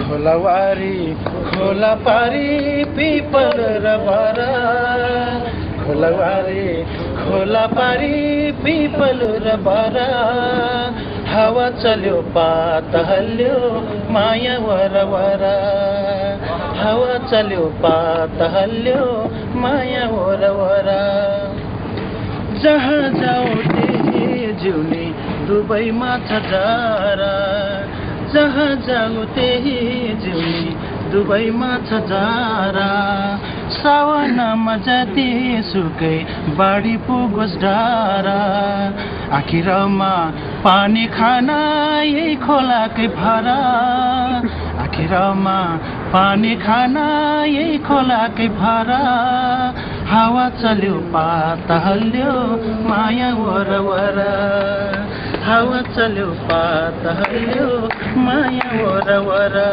खोलावारी खोला पारी पिपल र बरा खोलावारी खोला पारी पिपल र बरा हावा चल्यो पात हल्यो माया वरवरा हावा चल्यो पात हल्यो माया वरवरा जहाँ जाऊ त्यही जिउने दुबईमा छ जारा जहाँ जाऊ त्यही जिउने दुबईमा छ जारा सावनमा जति सुकै बाढी पुगोस् डारा आखिरमा पानी खाना यही खोलाकै भरा आखिरमा पानी खाना यही खोलाकै भरा हावा चल्यो पात हल्यो माया वरवरा हावा चल्यो पात हल्यो माया वरवरा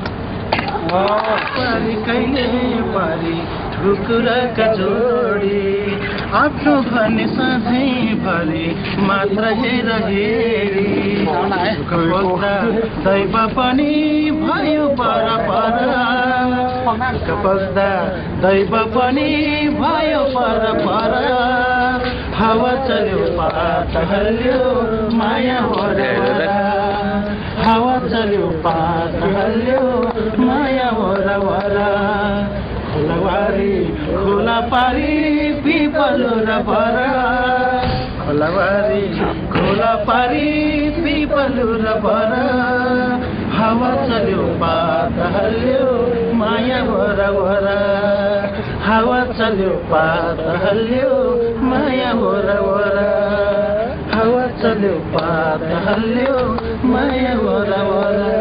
पारी कहिले पारी ठुकुराका जोडी आफ्नो भने सधैँभरि मात्र हेर हेरी सुख बोक्दा दैव पनि भयो पर पर सुख बोक्दा दैव पनि भयो पर पर हावा चल्यो पात हल्यो माया वरवरा हावा चल्यो पात हल्यो माया वरवरा खोलावारी खोला पारी पिपल र बरा खोलावारी खोला पारी पिपल र बरा हावा चल्यो पात हल्यो माया वरवरा हावा चल्यो पात हल्यो माया वरवरा हावा चल्यो पात हल्यो माया Varavara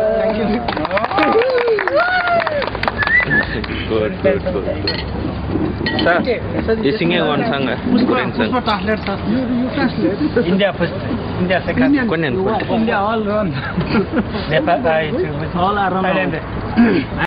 Good. Sir, you sing one song. Puspa translate, sir. You translate. India first. India second. India all run. Nepal, all around.